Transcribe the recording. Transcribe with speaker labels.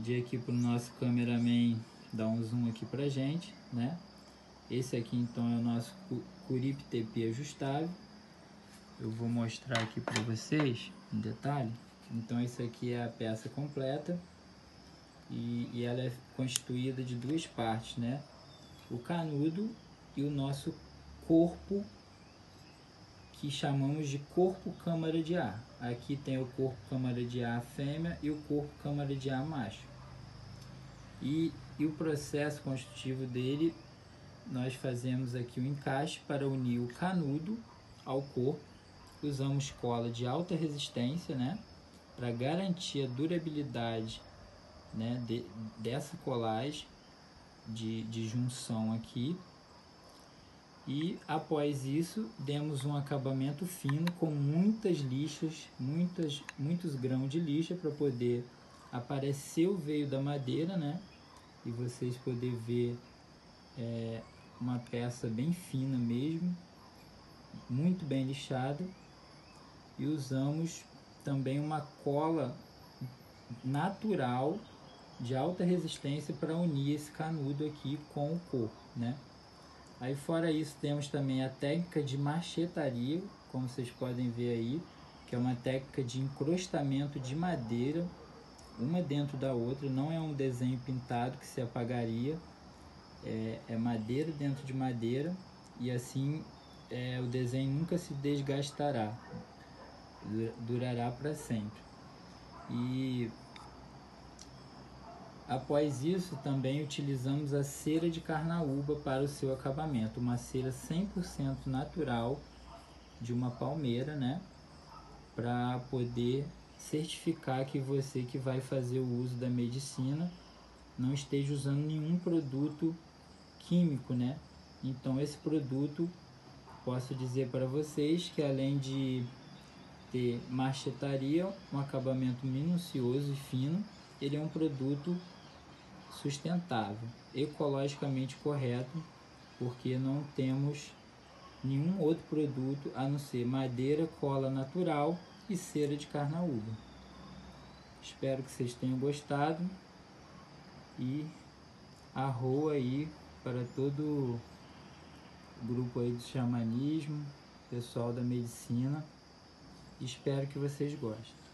Speaker 1: pedir aqui para o nosso cameraman dar um zoom aqui pra gente, né? Esse aqui então é o nosso Curipe TP ajustável. Eu vou mostrar aqui para vocês em detalhe. Então esse aqui é a peça completa e ela é constituída de duas partes, né? O canudo e o nosso corpo, que chamamos de corpo câmara de ar. Aqui tem o corpo câmara de ar fêmea e o corpo câmara de ar macho. E o processo constitutivo dele, nós fazemos aqui o encaixe para unir o canudo ao corpo. Usamos cola de alta resistência, né, para garantir a durabilidade, né, dessa colagem de junção aqui. E após isso, demos um acabamento fino com muitas lixas, muitos grãos de lixa para poder aparecer o veio da madeira, né? E vocês poderem ver uma peça bem fina mesmo, muito bem lixada. E usamos também uma cola natural de alta resistência para unir esse canudo aqui com o corpo, né? Aí fora isso temos também a técnica de marchetaria, como vocês podem ver aí, que é uma técnica de encrostamento de madeira, uma dentro da outra, não é um desenho pintado que se apagaria, é madeira dentro de madeira, e assim o desenho nunca se desgastará, durará para sempre. E após isso, também utilizamos a cera de carnaúba para o seu acabamento, uma cera 100% natural de uma palmeira, né? Para poder certificar que você que vai fazer o uso da medicina não esteja usando nenhum produto químico, né? Então esse produto, posso dizer para vocês que além de ter marchetaria, um acabamento minucioso e fino, ele é um produto sustentável, ecologicamente correto, porque não temos nenhum outro produto a não ser madeira, cola natural e cera de carnaúba. Espero que vocês tenham gostado e arroa aí para todo o grupo aí do xamanismo, pessoal da medicina. Espero que vocês gostem.